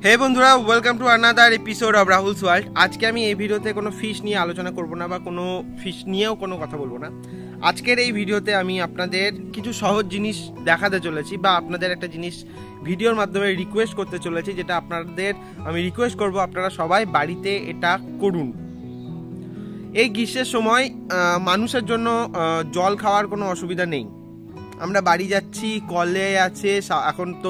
হে বন্ধুরা, welcome to another episode of Rahul's world. আজকে আমি এই ভিডিওতে কোনো ফিশ নিয়ে আলোচনা করব না বা কোনো ফিশ নিয়েও কোনো কথা বলবো না। আজকের এই ভিডিওতে আমি আপনাদের কিছু সহজ জিনিস দেখাতে চলেছি বা আপনাদের একটা জিনিস ভিডিওর মাধ্যমে রিকোয়েস্ট করতে চলেছি, যেটা আপনাদের আমি রিকোয়েস্ট করব আপনারা সবাই বাড়িতে এটা করুন। এই গ্রীষ্মের সময় মানুষের জন্য জল খাওয়ার কোনো অসুবিধা নেই। আমরা বাড়ি যাচ্ছি, কলে আছে, এখন তো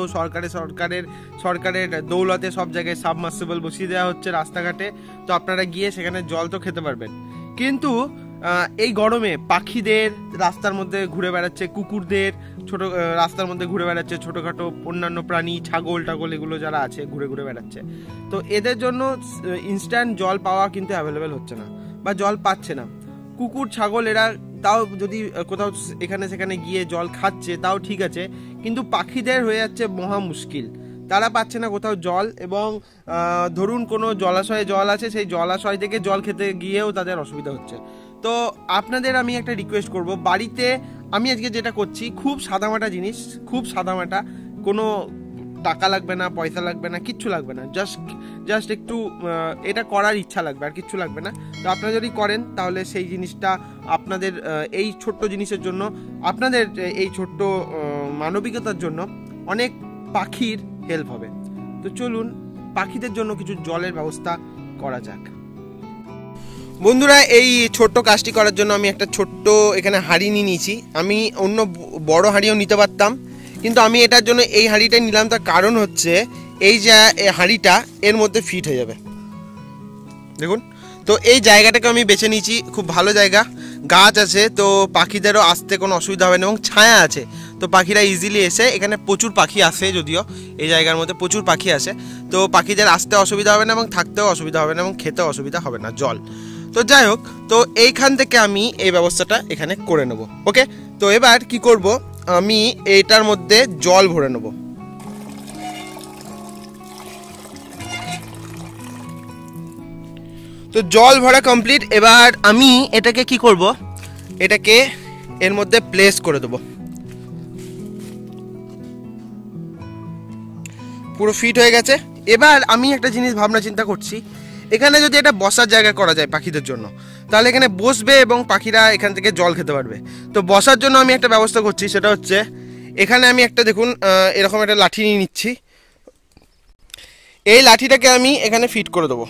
সরকারের দৌলতে সব জায়গায় সাবমার্সিবল বসিয়ে দেওয়া হচ্ছে রাস্তাঘাটে, তো আপনারা গিয়ে সেখানে জল তো খেতে পারবেন। কিন্তু এই গরমে পাখিদের রাস্তার মধ্যে ঘুরে বেড়াচ্ছে, কুকুরদের রাস্তার মধ্যে ঘুরে বেড়াচ্ছে, ছোটোখাটো অন্যান্য প্রাণী ছাগল এগুলো যারা আছে ঘুরে বেড়াচ্ছে, তো এদের জন্য ইনস্ট্যান্ট জল পাওয়া কিন্তু অ্যাভেলেবেল হচ্ছে না বা জল পাচ্ছে না। কুকুর ছাগল এরা তাও যদি কোথাও এখানে সেখানে গিয়ে জল খাচ্ছে তাও ঠিক আছে, কিন্তু পাখিদের হয়ে যাচ্ছে মহা মুশকিল। তারা পাচ্ছে না কোথাও জল, এবং ধরুন কোনো জলাশয়ে জল আছে, সেই জলাশয় থেকে জল খেতে গিয়েও তাদের অসুবিধা হচ্ছে। তো আপনাদের আমি একটা রিকোয়েস্ট করব, বাড়িতে আমি আজকে যেটা করছি খুব সাদামাটা জিনিস, খুব সাদামাটা, কোনো টাকা লাগবে না, পয়সা লাগবে না, কিচ্ছু লাগবে না, জাস্ট একটু এটা করার ইচ্ছা লাগবে, আর কিচ্ছু লাগবে না। তো আপনারা যদি করেন তাহলে সেই জিনিসটা আপনাদের এই ছোট্ট জিনিসের জন্য, আপনাদের এই ছোট্ট মানবিকতার জন্য অনেক পাখির হেল্প হবে। তো চলুন পাখিদের জন্য কিছু জলের ব্যবস্থা করা যাক। বন্ধুরা, এই ছোট্ট কাজটি করার জন্য আমি একটা ছোট্ট এখানে হাঁড়ি নিয়ে নিয়েছি। আমি অন্য বড় হাঁড়িও নিতে পারতাম, কিন্তু আমি এটার জন্য এই হাঁড়িটাই নিলাম। তার কারণ হচ্ছে এই যে হাঁড়িটা এর মধ্যে ফিট হয়ে যাবে, দেখুন। তো এই জায়গাটাকে আমি বেছে নিয়েছি, খুব ভালো জায়গা, গাছ আছে, তো পাখিদেরও আসতে কোনো অসুবিধা হবে না, এবং ছায়া আছে, তো পাখিরা ইজিলি এসে, এখানে প্রচুর পাখি আসে, যদিও এই জায়গার মধ্যে প্রচুর পাখি আসে, তো পাখিদের আসতে অসুবিধা হবে না, এবং থাকতেও অসুবিধা হবে না, এবং খেতেও অসুবিধা হবে না জল। তো যাই হোক, তো এইখান থেকে আমি এই ব্যবস্থাটা এখানে করে নেব। ওকে, তো এবার কি করব, আমি এইটার মধ্যে জল ভরে নেব। তো জল ভরা কমপ্লিট। এবার আমি এটাকে কি করব, এটাকে এর মধ্যে প্লেস করে দেব। পুরো ফিট হয়ে গেছে। এবার আমি একটা জিনিস ভাবনা চিন্তা করছি, এখানে যদি এটা বসার জায়গা করা যায় পাখিদের জন্য, তাহলে এখানে বসবে এবং পাখিরা এখান থেকে জল খেতে পারবে। তো বসার জন্য আমি একটা ব্যবস্থা করছি, সেটা হচ্ছে এখানে আমি একটা, দেখুন, এরকম একটা লাঠি নিয়ে নিচ্ছি। এই লাঠিটাকে আমি এখানে ফিট করে দেবো,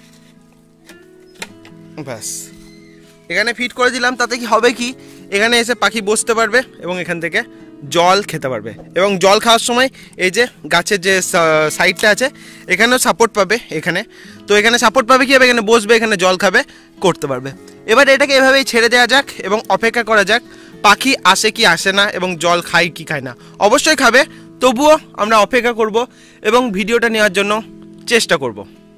ব্যাস এখানে ফিট করে দিলাম। তাতে কি হবে, কি এখানে এসে পাখি বসতে পারবে এবং এখান থেকে জল খেতে পারবে, এবং জল খাওয়ার সময় এই যে গাছের যে সাইডটা আছে এখানেও সাপোর্ট পাবে, এখানে তো এখানে সাপোর্ট পাবে, কি হবে, এখানে বসবে, এখানে জল খাবে, করতে পারবে। এবার এটাকে এভাবেই ছেড়ে দেওয়া যাক এবং অপেক্ষা করা যাক পাখি আসে কি আসে না, এবং জল খায় কি খায় না। অবশ্যই খাবে, তবুও আমরা অপেক্ষা করব এবং ভিডিওটা নেওয়ার জন্য চেষ্টা করব।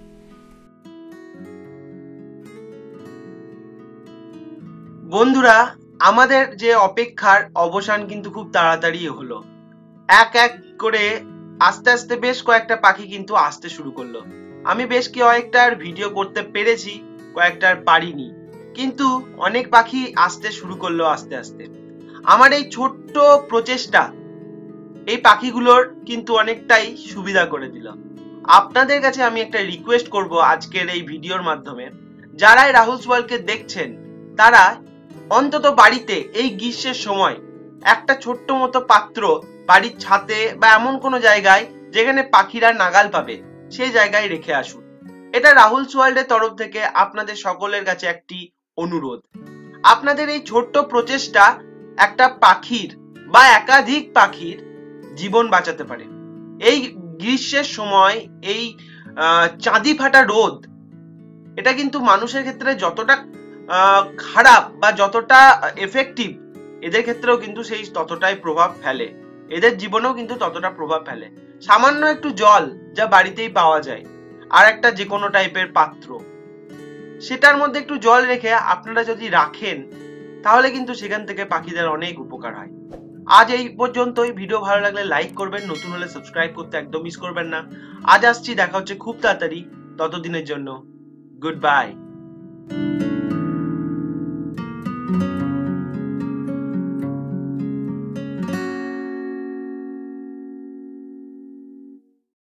বন্ধুরা, আমাদের যে অপেক্ষার অবসান কিন্তু খুব তাড়াতাড়ি হলো। এক এক করে আস্তে আস্তে বেশ কয়েকটা পাখি কিন্তু আসতে শুরু করলো। আমি বেশ কয়েকটার ভিডিও করতে পেরেছি, কয়েকটার পারিনি, কিন্তু অনেক পাখি আসতে শুরু করলো আস্তে আস্তে। আমার এই ছোট্ট প্রচেষ্টা এই পাখিগুলোর কিন্তু অনেকটাই সুবিধা করে দিল। আপনাদের কাছে আমি একটা রিকোয়েস্ট করব আজকের এই ভিডিওর মাধ্যমে, যারাই রাহুলস ওয়ার্ল্ডকে দেখছেন তারা অন্তত বাড়িতে এই গ্রীষ্মের সময় একটা ছোট্ট মতো পাত্র বাড়ির ছাদে বা এমন কোনো জায়গায় যেখানে পাখিরা নাগাল পাবে, সেই জায়গায় রেখে আসুন। এটা রাহুলস ওয়ার্ল্ডের তরফ থেকে আপনাদের সকলের কাছে একটি অনুরোধ। আপনাদের এই ছোট্ট প্রচেষ্টা একটা পাখির বা একাধিক পাখির জীবন বাঁচাতে পারে। এই গ্রীষ্মের সময় এই চাঁদি ফাটা রোদ, এটা কিন্তু মানুষের ক্ষেত্রে যতটা খারাপ বা যতটা এফেক্টিভ, এদের ক্ষেত্রেও কিন্তু সেই ততটাই প্রভাব ফেলে, এদের জীবনেও কিন্তু ততটা প্রভাব ফেলে। সামান্য একটু জল যা বাড়িতেই পাওয়া যায়, আর একটা যে কোনো টাইপের পাত্র, সেটার মধ্যে একটু জল রেখে আপনারা যদি রাখেন, তাহলে কিন্তু সেখান থেকে পাখিদের অনেক উপকার হয়। আজ এই পর্যন্তই। ভিডিও ভালো লাগলে লাইক করবেন, নতুন হলে সাবস্ক্রাইব করতে একদম মিস করবেন না। আজ আসছি, দেখা হচ্ছে খুব তাড়াতাড়ি, ততদিনের জন্য গুড বাই।